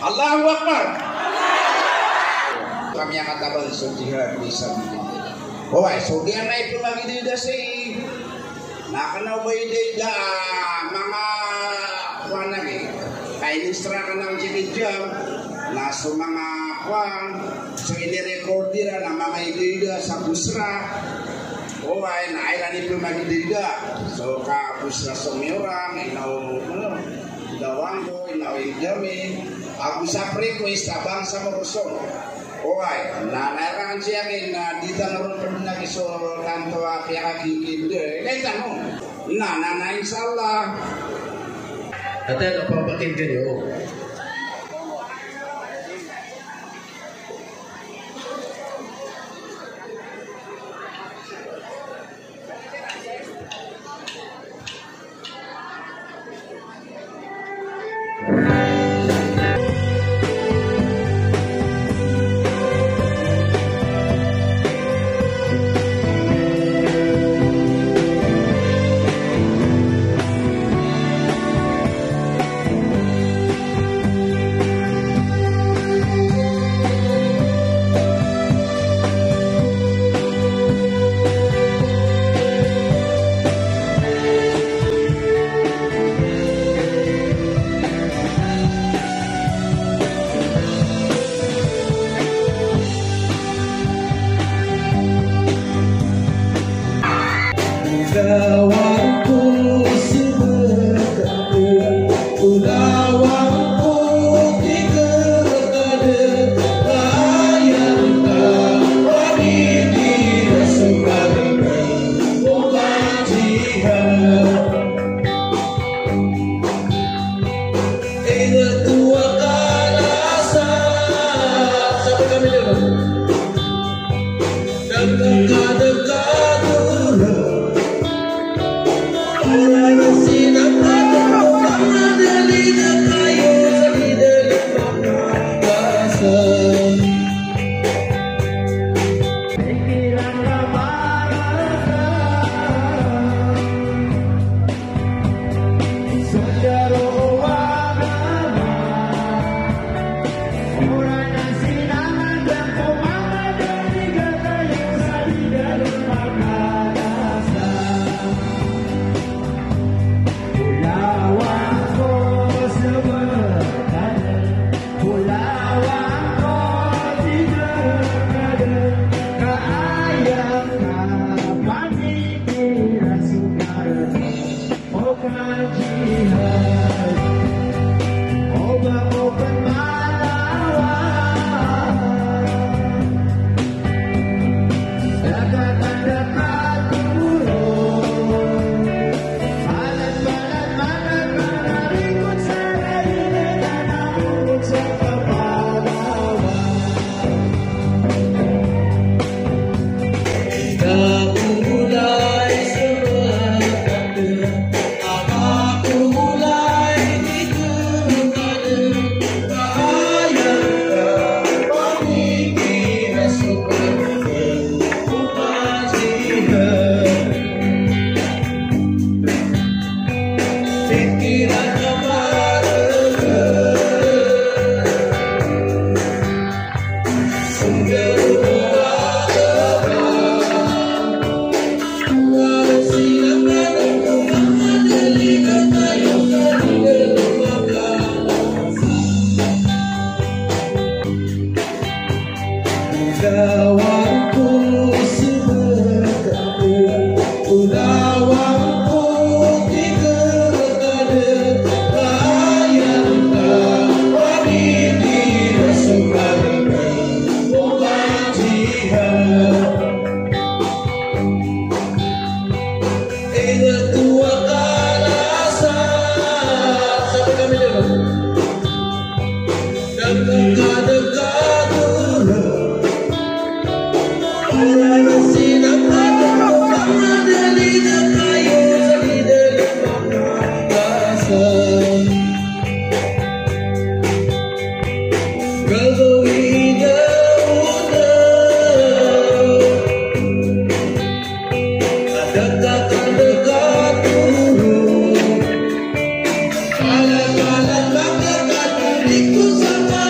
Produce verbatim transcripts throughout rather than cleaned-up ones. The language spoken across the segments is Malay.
Allahu Akbar. Kami akan tabang jihad fisabilillah. Oh, so dia naik lagi di dasi. Nakana ba ida mga kuana ni. Kay istra ka nang jam na so mga kuan so ini record dira na mga ida sa busra. Oh, ay naila ni pumagi ida. So ka busra so miorang inaw ano dawango inaw igami. Aku sa request abang sa Morosong. Okay, na narangan siya na dito naroon pa na kiso kanto kaya kikinde. Kaya tanong, na na na inshallah. At ano pa pakinggan niyo? Aku sama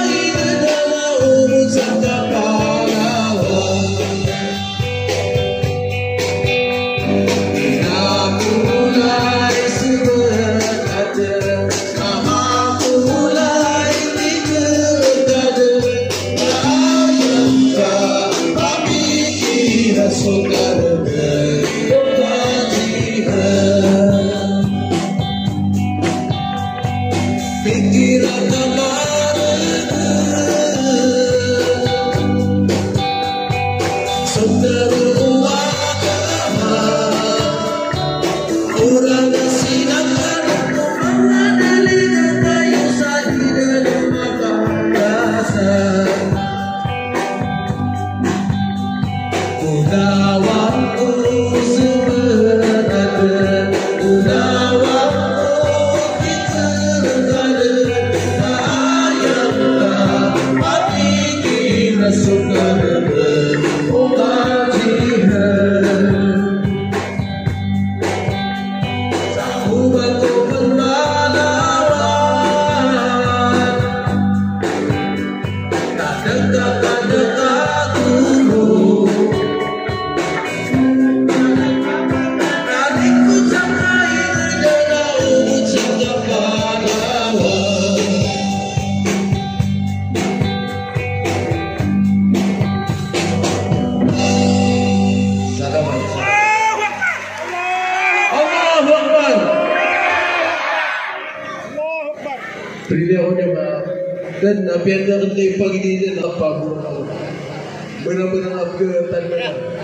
pikiran kemarin seteru agama orang sinatkan orang dalikan kayu sahi dan makan rasa udawanku sebenarnya udawanku kita rendah ayamkan hati kita suka Beliau dia mah dan nabi anda ketika pagi ini apa benar-benar apa tanda